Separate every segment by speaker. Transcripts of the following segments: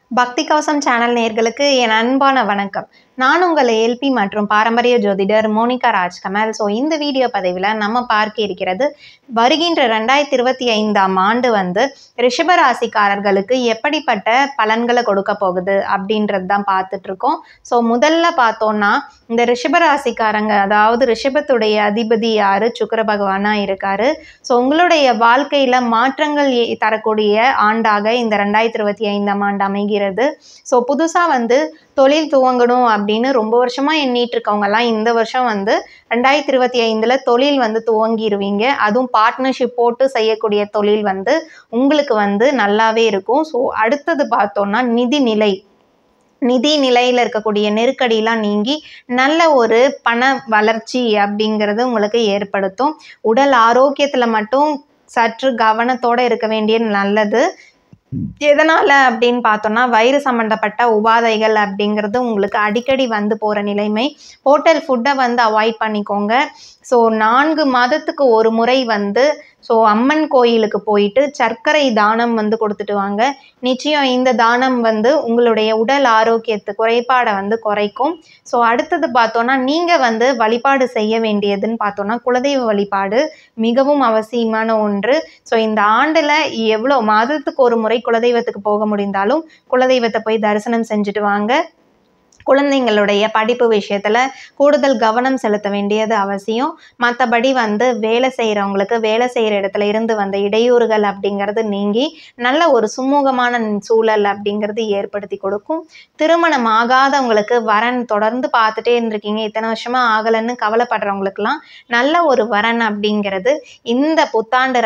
Speaker 1: பக்தி கவசம் சேனல் நேயர்களுக்கு என் அன்பான வணக்கம். நான் உங்கள் ஏல்பி மற்றும் பாரம்பரிய ஜோதிடர் மோனிகா ராஜ்கமல். இந்த வீடியோ பதிவில் நம்ம பார்க்க இருக்கிறது வருகின்ற 2025ஆம் ஆண்டு ரிஷபராசிக்காரர்களுக்கு எப்படிப்பட்ட பலன்களை கொடுக்க போகுது அப்படின்றது தான் பார்த்துட்டு இருக்கோம். முதல்ல பார்த்தோம்னா இந்த ரிஷபராசிக்காரங்க, அதாவது ரிஷபத்துடைய அதிபதி யாரு? சுக்கிர பகவானா இருக்காரு. உங்களுடைய வாழ்க்கையில மாற்றங்கள் தரக்கூடிய ஆண்டாக இந்த 2025ஆம் ஆண்டு அமைகிறது. புதுசா தொழில் துவங்கணும் அப்படின்னு ரொம்ப வருஷமா எண்ணிட்டு இருக்கவங்கலாம் இந்த வருஷம் 2025ல தொழில் துவங்கிடுவீங்க. அதுவும் பார்ட்னர்ஷிப் போட்டு செய்யக்கூடிய தொழில் உங்களுக்கு நல்லாவே இருக்கும். அடுத்தது பார்த்தோம்னா நிதி நிலையில இருக்கக்கூடிய நெருக்கடியெல்லாம் நீங்கி நல்ல ஒரு பண வளர்ச்சி அப்படிங்கிறது உங்களுக்கு ஏற்படுத்தும். உடல் ஆரோக்கியத்துல மட்டும் சற்று கவனத்தோட இருக்க வேண்டிய நல்லது. எதனால அப்படின்னு பார்த்தோம்னா வயிறு சம்பந்தப்பட்ட உபாதைகள் அப்படிங்கிறது உங்களுக்கு அடிக்கடி போற நிலைமை. ஹோட்டல் ஃபுட்டை அவாய்ட் பண்ணிக்கோங்க. 4 மாதத்துக்கு ஒரு முறை அம்மன் கோயிலுக்கு போயிட்டு சர்க்கரை தானம் கொடுத்துட்டு வாங்க. நிச்சயம் இந்த தானம் உங்களுடைய உடல் ஆரோக்கியத்து குறைபாடை குறைக்கும். அடுத்தது பார்த்தோம்னா நீங்க வழிபாடு செய்ய வேண்டியதுன்னு பார்த்தோம்னா குலதெய்வ வழிபாடு மிகவும் அவசியமான ஒன்று. இந்த ஆண்டுல எவ்வளோ மாதத்துக்கு ஒரு முறை குலதெய்வத்துக்கு போக முடிந்தாலும் குலதெய்வத்தை போய் தரிசனம் செஞ்சுட்டு வாங்க. குழந்தைங்களுடைய படிப்பு விஷயத்துல கூடுதல் கவனம் செலுத்த வேண்டியது அவசியம். மற்றபடி வேலை செய்யறவங்களுக்கு வேலை செய்யற இடத்துல இருந்து இடையூறுகள் அப்படிங்கிறது நீங்கி நல்ல ஒரு சுமூகமான சூழல் அப்படிங்கிறது ஏற்படுத்தி கொடுக்கும். திருமணம் ஆகாதவங்களுக்கு வரன் தொடர்ந்து பார்த்துட்டே இருந்திருக்கீங்க, இத்தனை வருஷமா ஆகலைன்னு கவலைப்படுறவங்களுக்குலாம் நல்ல ஒரு வரன் அப்படிங்கிறது இந்த புத்தாண்டு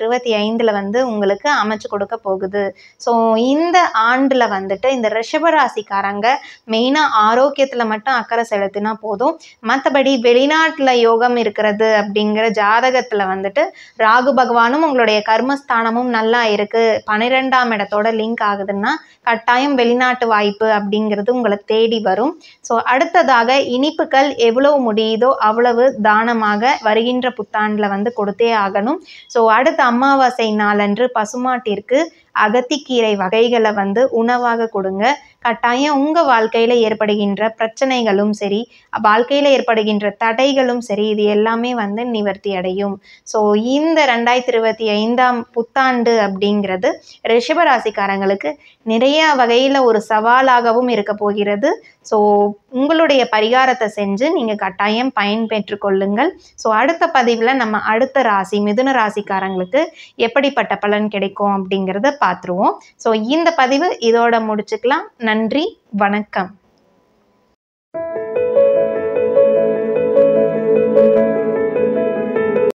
Speaker 1: 2025ல உங்களுக்கு அமைச்சு கொடுக்க போகுது. இந்த ஆண்டுல இந்த ரிஷபராசிக்காரங்க மெயினா ஆரோக்கியத்துல மட்டும் அக்கறை செலுத்தினா போதும். மற்றபடி வெளிநாட்டுல யோகம் இருக்கிறது அப்படிங்கிற ஜாதகத்துல ராகு பகவானும் உங்களுடைய கர்மஸ்தானமும் நல்லா இருக்கு, 12ஆம் இடத்தோட லிங்க் ஆகுதுன்னா கட்டாயம் வெளிநாட்டு வாய்ப்பு அப்படிங்கிறது உங்களை தேடி வரும். அடுத்ததாக இனிப்புகள் எவ்வளவு முடியுதோ அவ்வளவு தானமாக வருகின்ற புத்தாண்டுல கொடுத்தே ஆகணும். அடுத்த அமாவாசை நாளன்று பசுமாட்டிற்கு அகத்திக்கீரை வகைகளை உணவாக கொடுங்க. கட்டாயம் உங்க வாழ்க்கையில ஏற்படுகின்ற பிரச்சனைகளும் சரி, வாழ்க்கையில ஏற்படுகின்ற தடைகளும் சரி, இது எல்லாமே நிவர்த்தி அடையும். இந்த 2025ஆம் புத்தாண்டு அப்படிங்கிறது ரிஷபராசிக்காரங்களுக்கு நிறைய வகையில ஒரு சவாலாகவும் இருக்க போகிறது. உங்களுடைய பரிகாரத்தை செஞ்சு நீங்க கட்டாயம் பயன்பெற்று கொள்ளுங்கள். அடுத்த பதிவுல நம்ம அடுத்த ராசி மிதுன ராசிக்காரங்களுக்கு எப்படிப்பட்ட பலன் கிடைக்கும் அப்படிங்கிறத பார்த்துருவோம். இந்த பதிவு இதோட முடிச்சுக்கலாம். நன்றி, வணக்கம்.